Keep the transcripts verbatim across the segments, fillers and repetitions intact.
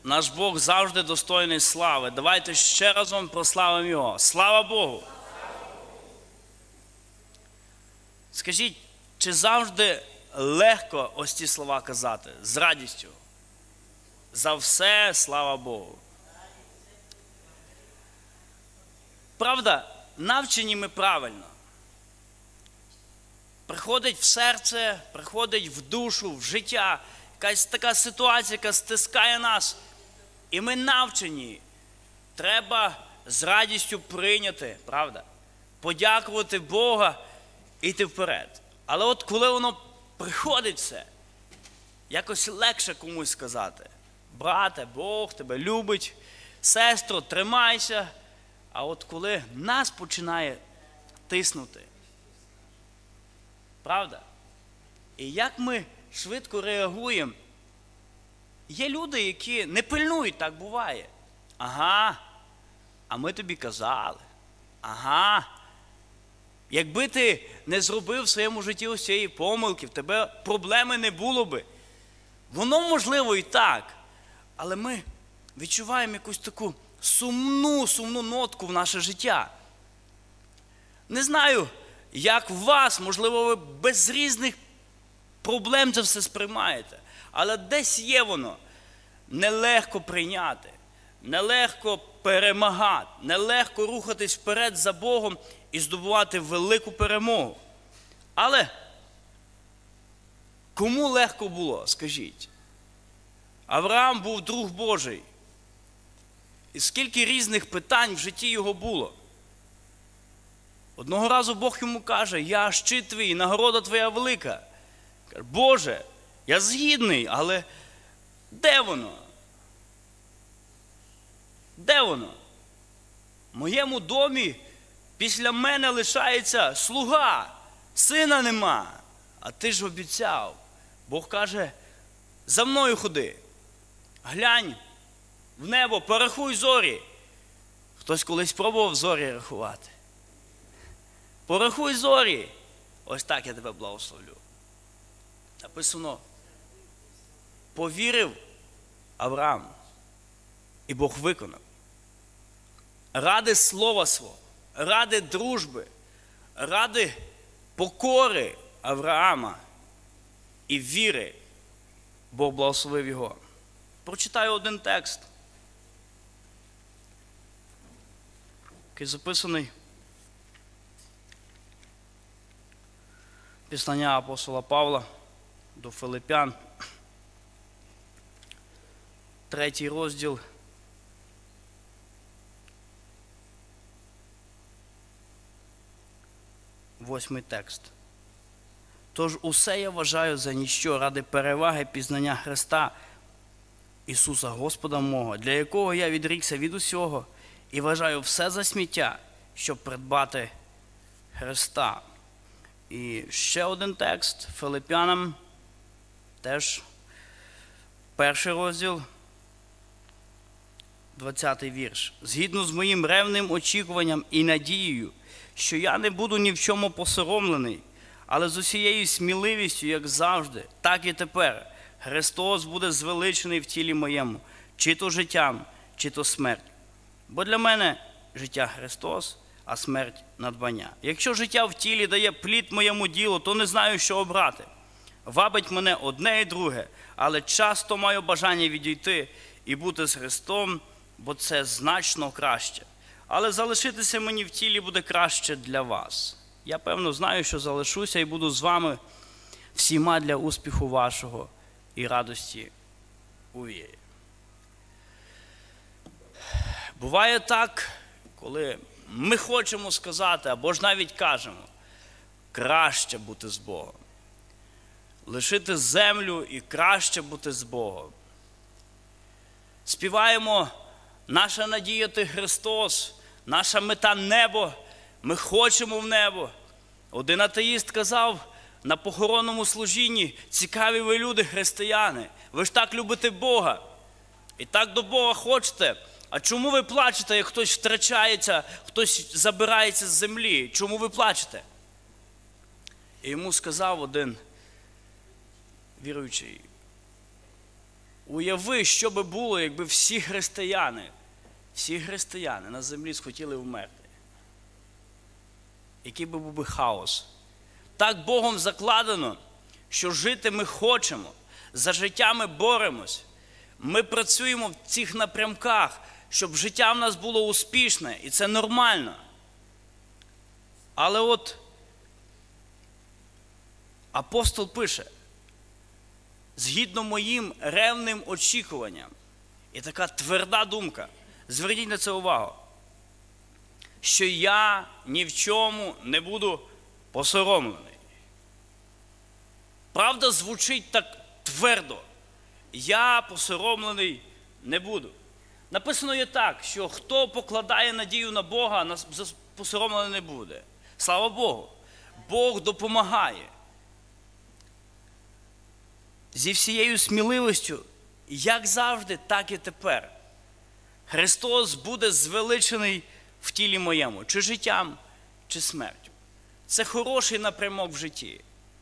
Наш Бог завжди достойний слави. Давайте ще разом прославимо Його. Слава Богу! Скажіть, чи завжди легко ось ці слова казати? З радістю. За все, слава Богу. Правда, навчені ми правильно. Приходить в серце, приходить в душу, в життя, якась така ситуація, яка стискає нас. І ми навчені. Треба з радістю прийняти, правда? Подякувати Бога і йти вперед. Але от коли воно приходить все, якось легше комусь сказати. Брате, Бог тебе любить, сестро, тримайся. А от коли нас починає тиснути, правда? І як ми швидко реагуємо? Є люди, які не пильнують, так буває. Ага, а ми тобі казали. Ага, якби ти не зробив в своєму житті ось цієї помилки, в тебе проблеми не було би. Воно можливо і так, але ми відчуваємо якусь таку сумну, сумну нотку в наше життя. Не знаю, як у вас, можливо, ви без різних проблем це все сприймаєте. Але десь є воно. Нелегко прийняти, нелегко перемагати, нелегко рухатись вперед за Богом і здобувати велику перемогу. Але кому легко було, скажіть? Авраам був друг Божий. І скільки різних питань в житті його було. Одного разу Бог йому каже: я щит твій, нагорода твоя велика. Каже: Боже, я згідний, але де воно? Де воно? В моєму домі після мене лишається слуга, сина нема, а ти ж обіцяв. Бог каже: за мною ходи, глянь в небо, порахуй зорі. Хтось колись пробував зорі рахувати? Порахуй зорі. Ось так я тебе благословлю. Написано: повірив Авраам, і Бог виконав. Ради слова свого, ради дружби, ради покори Авраама і віри Бог благословив його. Прочитаю один текст, який записаний Післання апостола Павла до Филип'ян, третій розділ, восьмий текст. Тож усе я вважаю за ніщо ради переваги пізнання Христа Ісуса Господа мого, для якого я відрікся від усього і вважаю все за сміття, щоб придбати Христа. І ще один текст Филип'янам, теж перший розділ, двадцятий вірш. Згідно з моїм ревним очікуванням і надією, що я не буду ні в чому посоромлений, але з усією сміливістю, як завжди, так і тепер, Христос буде звеличений в тілі моєму, чи то життям, чи то смертю. Бо для мене життя Христос, а смерть надбання. Якщо життя в тілі дає плід моєму ділу, то не знаю, що обрати. Вабить мене одне і друге, але часто маю бажання відійти і бути з Христом, бо це значно краще. Але залишитися мені в тілі буде краще для вас. Я, певно, знаю, що залишуся і буду з вами всіма для успіху вашого і радості у вірі. Буває так, коли ми хочемо сказати, або ж навіть кажемо: краще бути з Богом. Лишити землю і краще бути з Богом. Співаємо: наша надія ти Христос, наша мета небо, ми хочемо в небо. Один атеїст казав на похоронному служінні: цікаві ви люди, християни, ви ж так любите Бога і так до Бога хочете. А чому ви плачете, як хтось втрачається, хтось забирається з землі? Чому ви плачете? І йому сказав один віруючий: Уяви, що би було, якби всі християни, всі християни на землі схотіли вмерти. Який би був би хаос. Так Богом закладено, що жити ми хочемо, за життя ми боремось. Ми працюємо в цих напрямках, щоб життя в нас було успішне, і це нормально. Але от апостол пише, згідно моїм ревним очікуванням, і така тверда думка, зверніть на це увагу, що я ні в чому не буду посоромлений. Правда звучить так твердо. Я посоромлений не буду. Написано є так, що хто покладає надію на Бога, посоромлений не буде. Слава Богу. Бог допомагає. Зі всією сміливістю, як завжди, так і тепер. Христос буде звеличений в тілі моєму, чи життям, чи смертю. Це хороший напрямок в житті.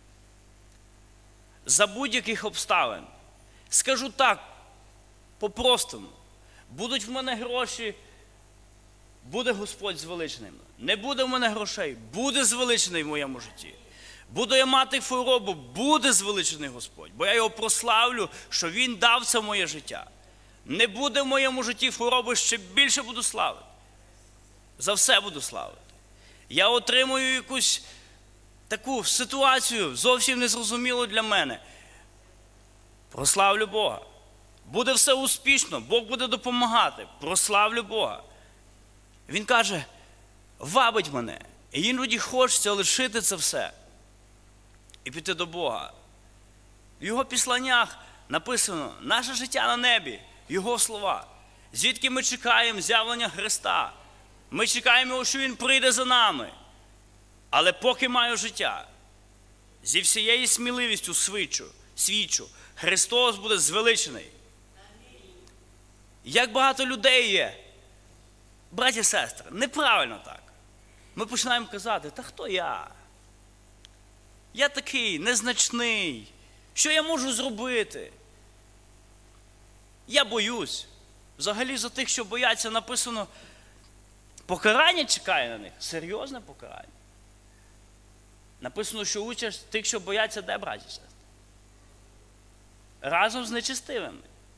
За будь-яких обставин. Скажу так, по-простому. Будуть в мене гроші, буде Господь звеличений. Не буде в мене грошей, буде звеличений в моєму житті. Буду я мати хворобу, буде звеличений Господь. Бо я його прославлю, що Він дав це в моє життя. Не буде в моєму житті хвороби, ще більше буду славити. За все буду славити. Я отримую якусь таку ситуацію, зовсім незрозумілу для мене. Прославлю Бога. Буде все успішно, Бог буде допомагати. Прославлю Бога. Він каже, вабить мене. І іноді хочеться лишити це все і піти до Бога. В його післаннях написано, наше життя на небі, його слова. Звідки ми чекаємо з'явлення Христа. Ми чекаємо, що Він прийде за нами. Але поки маю життя, зі всією сміливістю свідчу, свідчу, Христос буде звеличений. Як багато людей є, браті і сестри, неправильно так. Ми починаємо казати, та хто я? Я такий незначний. Що я можу зробити? Я боюсь. Взагалі за тих, що бояться, написано, покарання чекає на них. Серйозне покарання. Написано, що участь тих, що бояться, де, браті і сестри? Разом з нечестивими.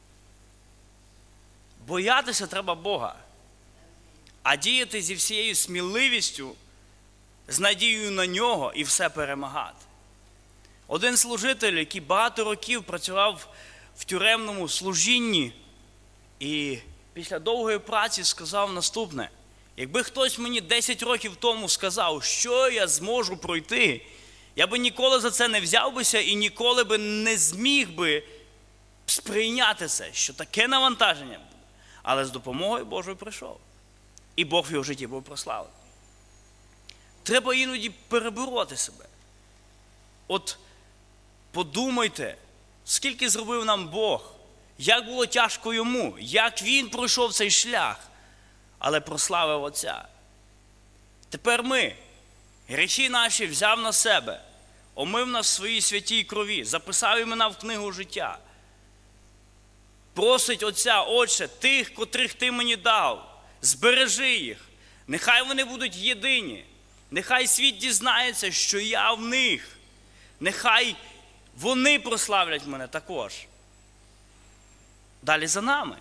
Боятися треба Бога. А діяти зі всією сміливістю, з надією на Нього і все перемагати. Один служитель, який багато років працював в тюремному служінні, і після довгої праці сказав наступне. Якби хтось мені десять років тому сказав, що я зможу пройти, я би ніколи за це не взяв бися і ніколи би не зміг би сприйняти це, що таке навантаження буде. Але з допомогою Божою прийшов. І Бог в його житті був прославлений. Треба іноді перебороти себе. От подумайте, скільки зробив нам Бог, як було тяжко йому, як він пройшов цей шлях, але прославив Отця. Тепер ми, гріхи наші взяв на себе, омив нас в своїй святій крові, записав імена в книгу життя. Просить Отця, Отче, тих, котрих Ти мені дав, збережи їх, нехай вони будуть єдині, нехай світ дізнається, що я в них, нехай вони прославлять мене також. Далі за нами.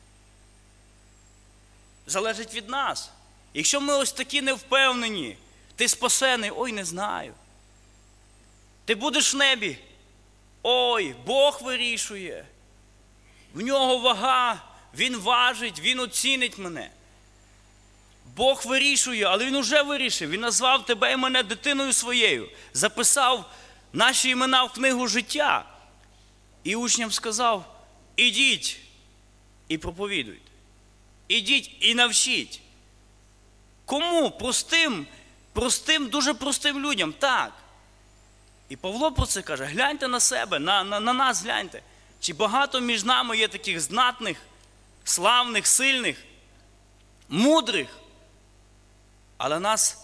Залежить від нас. Якщо ми ось такі невпевнені, ти спасений, ой, не знаю. Ти будеш в небі, ой, Бог вирішує. В нього вага, він важить, він оцінить мене. Бог вирішує, але він уже вирішив. Він назвав тебе і мене дитиною своєю. Записав наші імена в книгу життя. І учням сказав, ідіть і проповідуйте. Ідіть і навчіть. Кому? Простим, простим, дуже простим людям. Так. І Павло про це каже, гляньте на себе, на, на, на нас гляньте. Чи багато між нами є таких знатних, славних, сильних, мудрих. Але нас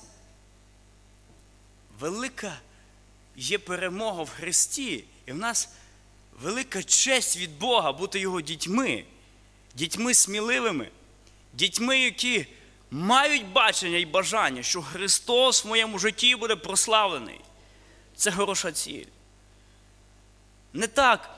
велика є перемога в Христі. І в нас велика честь від Бога бути його дітьми, дітьми сміливими, дітьми, які мають бачення і бажання, що Христос в моєму житті буде прославлений. Це хороша ціль. Не так.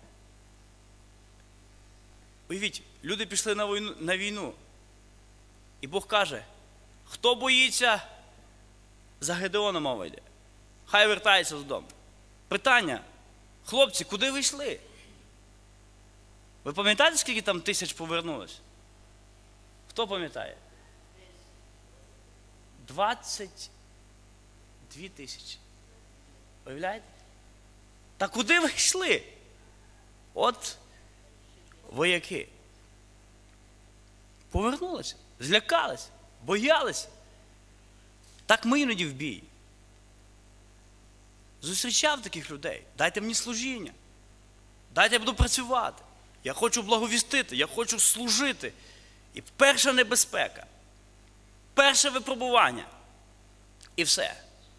Уявіть, люди пішли на війну, на війну. І Бог каже, хто боїться, за Гедеона мова йде. Хай вертається додому. Питання, хлопці, куди ви йшли? Ви пам'ятаєте, скільки там тисяч повернулось? Хто пам'ятає? двадцять дві тисячі. Уявляєте? Та куди ви йшли? От вояки. Повернулися, злякалися, боялися. Так ми іноді в бій. Зустрічав таких людей. Дайте мені служіння. Дайте я буду працювати. Я хочу благовістити, я хочу служити. І перша небезпека. Перше випробування. І все.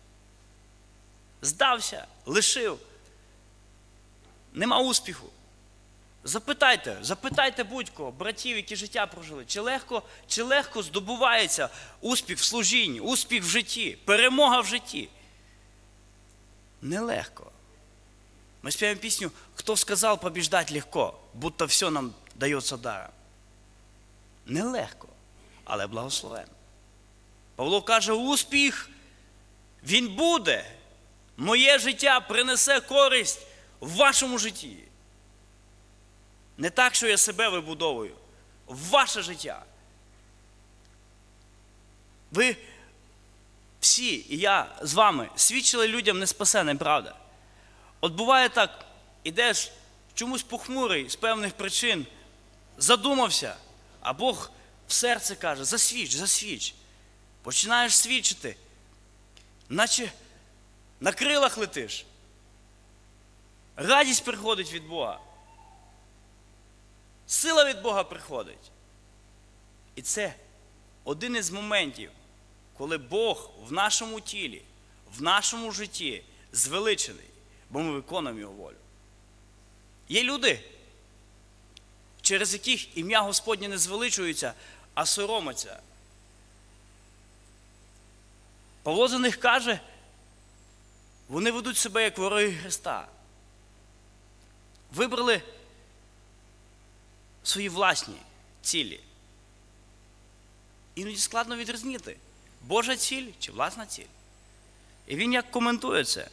Здався, лишив. Нема успіху. Запитайте, запитайте будь-кого, братів, які життя прожили, чи легко, чи легко здобувається успіх в служінні, успіх в житті, перемога в житті. Нелегко. Ми співаємо пісню «Хто сказав побіждать легко, будто все нам дається даром». Нелегко, але благословенно. Павло каже, успіх, він буде. Моє життя принесе користь в вашому житті. Не так, що я себе вибудовую. В ваше життя. Ви всі, і я з вами, свідчили людям неспасенним, правда? От буває так, ідеш чомусь похмурий з певних причин, задумався, а Бог в серце каже, засвідч, засвідч. Починаєш свідчити, наче на крилах летиш. Радість приходить від Бога. Сила від Бога приходить. І це один із моментів, коли Бог в нашому тілі, в нашому житті звеличений, бо ми виконуємо Його волю. Є люди, через яких ім'я Господнє не звеличується, а соромиться. Павло за них каже, вони ведуть себе як вороги Христа. Вибрали свої власні цілі. Іноді складно відрізнити, Божа ціль чи власна ціль. І він як коментує це.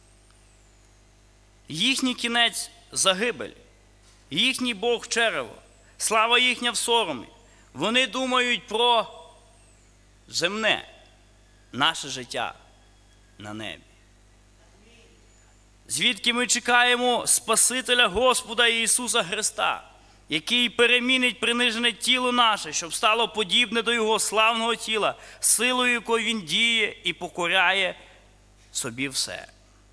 Їхній кінець – загибель, їхній Бог – черево, слава їхня в соромі. Вони думають про земне, наше життя на небі. Звідки ми чекаємо Спасителя Господа Ісуса Христа, який перемінить принижене тіло наше, щоб стало подібне до Його славного тіла, силою якою Він діє і покоряє собі все.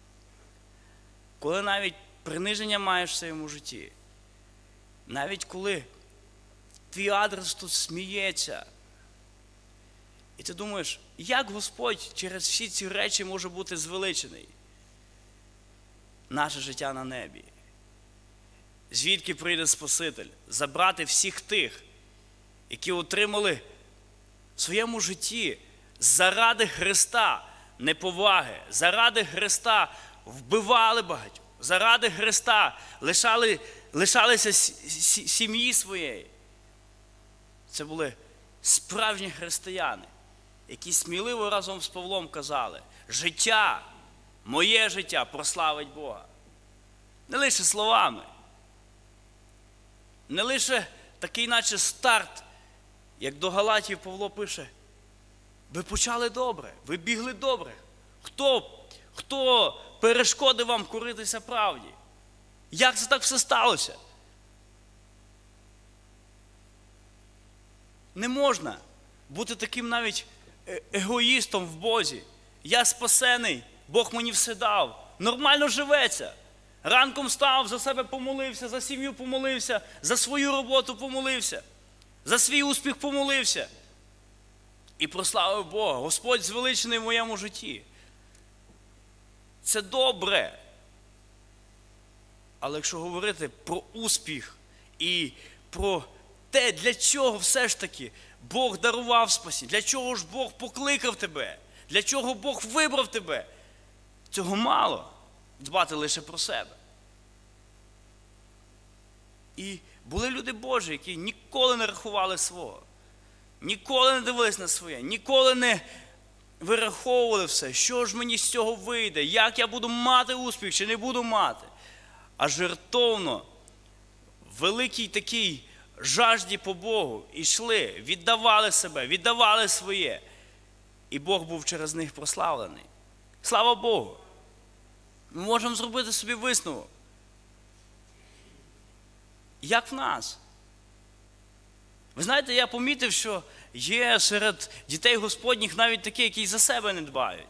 Коли навіть приниження маєш в своєму житті, навіть коли твій адрес тут сміється, і ти думаєш, як Господь через всі ці речі може бути звеличений? Наше життя на небі. Звідки прийде Спаситель? Забрати всіх тих, які отримали в своєму житті заради Христа неповаги, заради Христа вбивали багатьох, заради Христа лишали, лишалися сім'ї своєї. Це були справжні християни, які сміливо разом з Павлом казали, життя, моє життя прославить Бога. Не лише словами, не лише такий наче старт, як до Галатів Павло пише, ви почали добре, ви бігли добре. Хто, хто перешкодив вам коритися правді? Як це так все сталося? Не можна бути таким навіть егоїстом в Бозі. Я спасений, Бог мені все дав. Нормально живеться. Ранком встав, за себе помолився, за сім'ю помолився, за свою роботу помолився, за свій успіх помолився. І прославив Бога. Господь звеличений в моєму житті. Це добре. Але якщо говорити про успіх і про те, для чого все ж таки Бог дарував спасіння, для чого ж Бог покликав тебе, для чого Бог вибрав тебе, цього мало дбати лише про себе. І були люди Божі, які ніколи не рахували свого, ніколи не дивились на своє, ніколи не вираховували все, що ж мені з цього вийде, як я буду мати успіх чи не буду мати. А жертовно, великій такій жажді по Богу йшли, віддавали себе, віддавали своє. І Бог був через них прославлений. Слава Богу! Ми можемо зробити собі висновок. Як в нас? Ви знаєте, я помітив, що є серед дітей Господніх навіть такі, які за себе не дбають.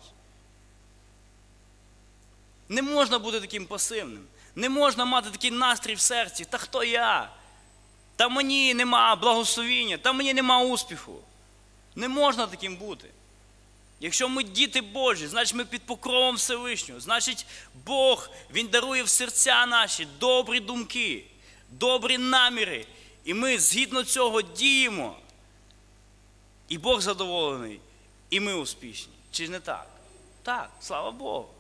Не можна бути таким пасивним. Не можна мати такий настрій в серці. Та хто я? Та мені нема благословіння, та мені нема успіху. Не можна таким бути. Якщо ми діти Божі, значить ми під покровом Всевишнього. Значить Бог, Він дарує в серця наші добрі думки, добрі наміри. І ми згідно цього діємо. І Бог задоволений, і ми успішні. Чи не так? Так, слава Богу.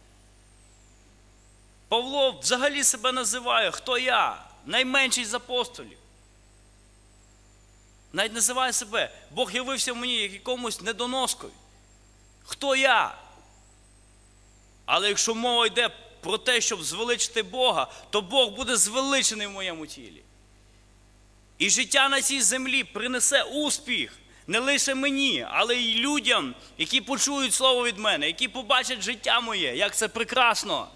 Павло взагалі себе називає, хто я? Найменший з апостолів. Навіть називає себе, Бог явився в мені як якомусь недоноскові. Хто я? Але якщо мова йде про те, щоб звеличити Бога, то Бог буде звеличений в моєму тілі. І життя на цій землі принесе успіх не лише мені, але й людям, які почують слово від мене, які побачать життя моє, як це прекрасно.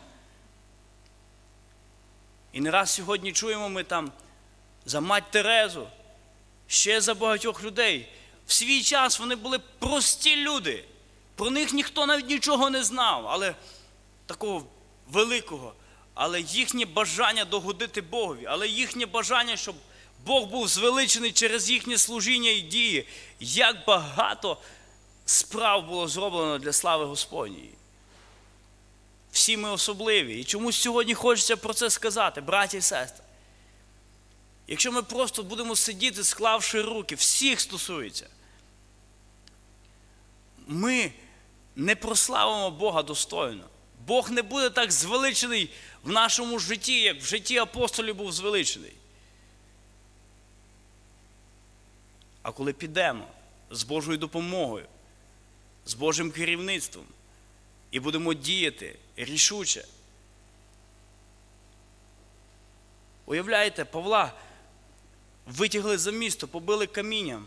І не раз сьогодні чуємо ми там за мать Терезу, ще за багатьох людей. В свій час вони були прості люди. Про них ніхто навіть нічого не знав, але такого великого. Але їхнє бажання догодити Богові, але їхнє бажання, щоб Бог був звеличений через їхнє служіння і дії. Як багато справ було зроблено для слави Господньої. Всі ми особливі. І чомусь сьогодні хочеться про це сказати, браті і сестри. Якщо ми просто будемо сидіти, склавши руки, всіх стосується, ми не прославимо Бога достойно. Бог не буде так звеличений в нашому житті, як в житті апостолів був звеличений. А коли підемо з Божою допомогою, з Божим керівництвом і будемо діяти рішуче. Уявляєте, Павла витягли за місто, побили камінням.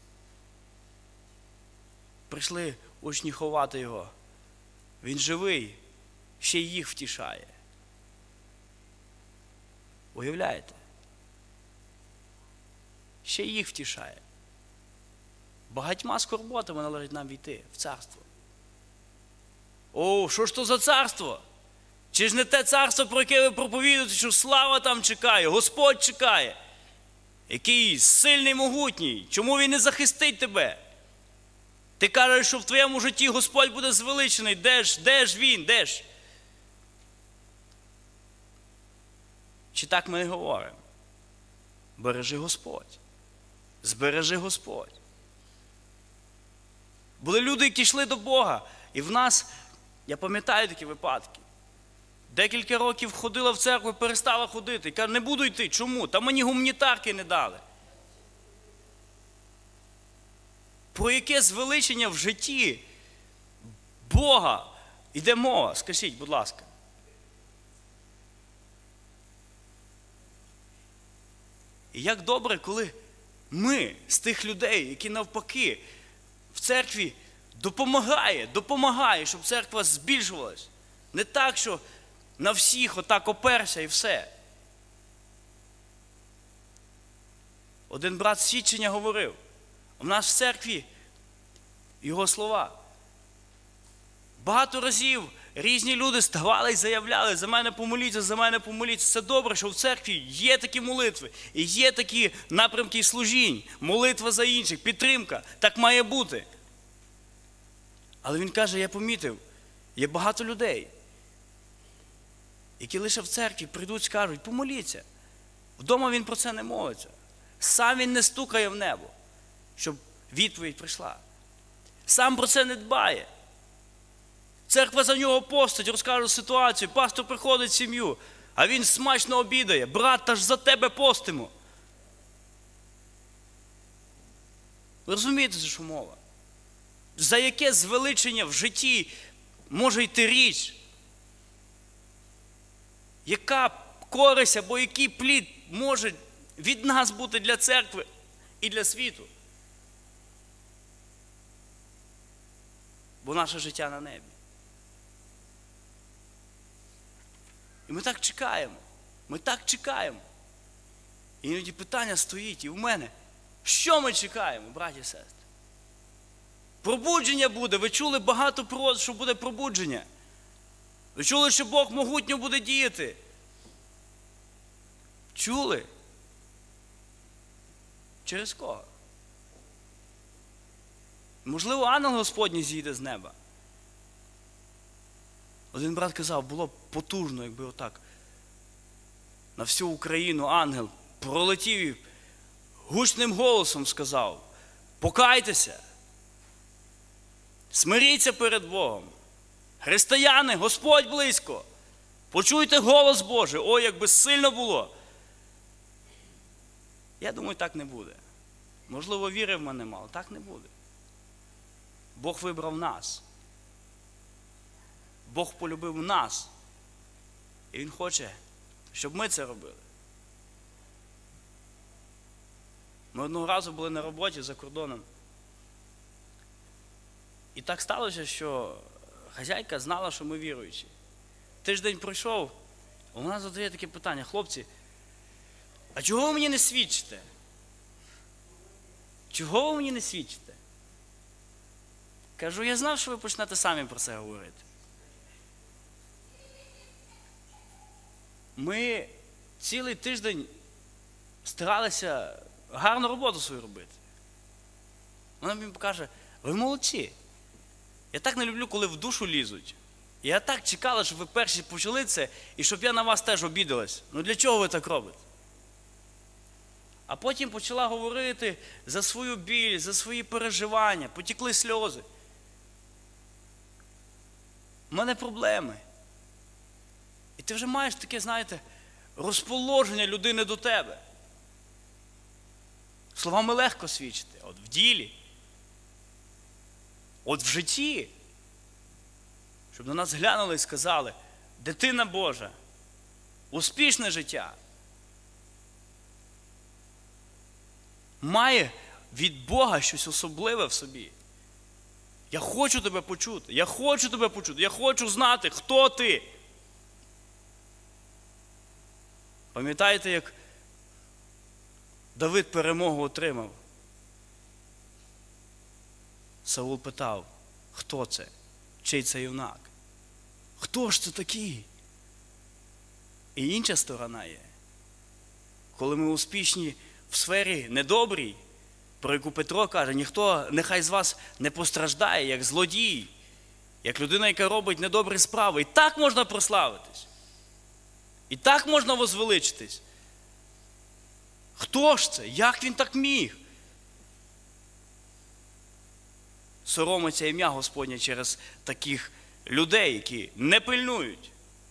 Прийшли учні ховати його. Він живий, ще й їх втішає. Уявляєте? Ще й їх втішає. Багатьма скорботами належить нам війти в царство. О, що ж то за царство? Чи ж не те царство, про яке ви проповідуєте, що слава там чекає, Господь чекає? Який сильний, могутній. Чому Він не захистить тебе? Ти кажеш, що в твоєму житті Господь буде звеличений. Де ж, де ж Він, де ж? Чи так ми не говоримо? Бережи Господь. Збережи Господь. Були люди, які йшли до Бога. І в нас, я пам'ятаю такі випадки. Декілька років ходила в церкву, перестала ходити. І каже, не буду йти. Чому? Та мені гуманітарки не дали. Про яке звеличення в житті Бога йде мова? Скажіть, будь ласка. І як добре, коли ми з тих людей, які навпаки в церкві допомагає, допомагає, щоб церква збільшувалась. Не так, що на всіх отак оперся і все. Один брат з свідчення говорив, у нас в церкві його слова. Багато разів різні люди ставали і заявляли, за мене помоліться, за мене помоліться. Це добре, що в церкві є такі молитви, і є такі напрямки служінь, молитва за інших, підтримка. Так має бути. Але він каже, я помітив, є багато людей, які лише в церкві прийдуть, скажуть, помоліться. Вдома він про це не молиться. Сам він не стукає в небо, щоб відповідь прийшла. Сам про це не дбає. Церква за нього постить, розкаже ситуацію, пастор приходить в сім'ю, а він смачно обідає. Брат, та ж за тебе постимо. Ви розумієте, за що мова? За яке звеличення в житті може йти річ? Яка користь або який плід може від нас бути для церкви і для світу? Бо наше життя на небі. І ми так чекаємо. Ми так чекаємо. І іноді питання стоїть і в мене. Що ми чекаємо, браті і сестри? Пробудження буде. Ви чули багато про, що буде пробудження. Ви чули, що Бог могутньо буде діяти. Чули? Через кого? Можливо, ангел Господній зійде з неба. Один брат казав, було б потужно, якби отак на всю Україну ангел пролетів і гучним голосом сказав: покайтеся, смиріться перед Богом. Християни, Господь близько. Почуйте голос Божий. Ой, як би сильно було. Я думаю, так не буде. Можливо, віри в мене мало. Так не буде. Бог вибрав нас. Бог полюбив нас. І Він хоче, щоб ми це робили. Ми одного разу були на роботі за кордоном. І так сталося, що хазяйка знала, що ми віруючі. Тиждень пройшов, а вона задає таке питання: хлопці, а чого ви мені не свідчите? Чого ви мені не свідчите? Кажу, я знав, що ви почнете самі про це говорити. Ми цілий тиждень старалися гарну роботу свою робити. Вона мені каже, ви молодці. Я так не люблю, коли в душу лізуть. Я так чекала, щоб ви перші почали це, і щоб я на вас теж обідалась. Ну для чого ви так робите? А потім почала говорити за свою біль, за свої переживання, потекли сльози. У мене проблеми. І ти вже маєш таке, знаєте, розположення людини до тебе. Словами легко свідчити, от в ділі, от в житті. Щоб на нас глянули і сказали: дитина Божа, успішне життя. Має від Бога щось особливе в собі. Я хочу тебе почути, я хочу тебе почути, я хочу знати, хто ти. Пам'ятаєте, як Давид перемогу отримав? Саул питав, хто це? Чий це юнак? Хто ж це такий? І інша сторона є. Коли ми успішні в сфері недобрій, про яку Петро каже, ніхто нехай з вас не постраждає, як злодій, як людина, яка робить недобрі справи. І так можна прославитись. І так можна возвеличитись. Хто ж це? Як він так міг? Соромиться ім'я Господнє через таких людей, які не пильнують.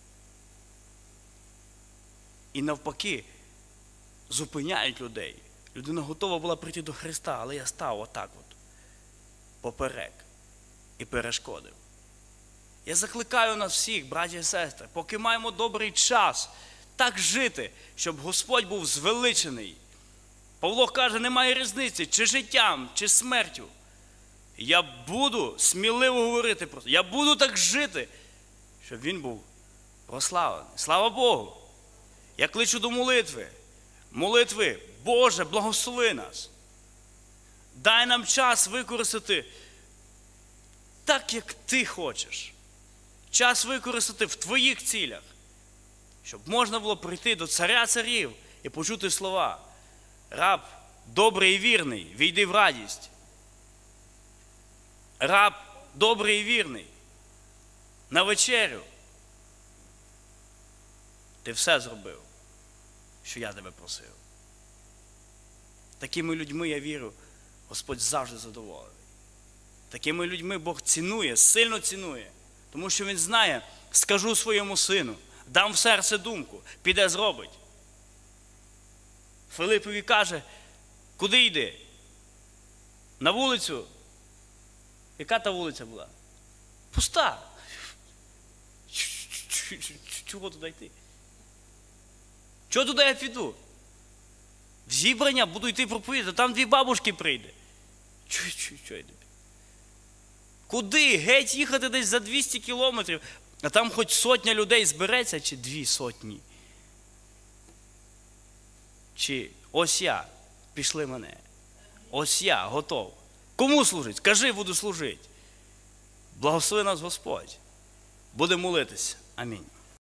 І навпаки, зупиняють людей. Людина готова була прийти до Христа, але я став отак от, поперек, і перешкодив. Я закликаю нас всіх, браті і сестри, поки маємо добрий час, так жити, щоб Господь був звеличений. Павло каже, немає різниці, чи життям, чи смертю. Я буду сміливо говорити про це. Я буду так жити, щоб він був прославлений. Слава Богу! Я кличу до молитви. Молитви, Боже, благослови нас. Дай нам час використати так, як Ти хочеш. Час використати в Твоїх цілях. Щоб можна було прийти до царя царів і почути слова. Раб добрий і вірний, війди в радість. Раб добрий і вірний, на вечерю. ти все зробив, що я тебе просив. Такими людьми, я вірю, Господь завжди задоволений. Такими людьми Бог цінує, сильно цінує. Тому що Він знає, скажу своєму сину, дам в серце думку, піде зробить. Филипові каже, куди йди? На вулицю. Яка та вулиця була? Пуста. Чого туди йти? Чого туди я піду? В зібрання буду йти проповідати, там дві бабушки прийде. Чого, чого, чого йде? Куди? Геть їхати десь за двісті кілометрів, а там хоч сотня людей збереться, чи дві сотні? Чи ось я, пішли мене. Ось я, готов. Кому служить? Кажи, буду служити. Благослови нас Господь. Будемо молитися. Амінь.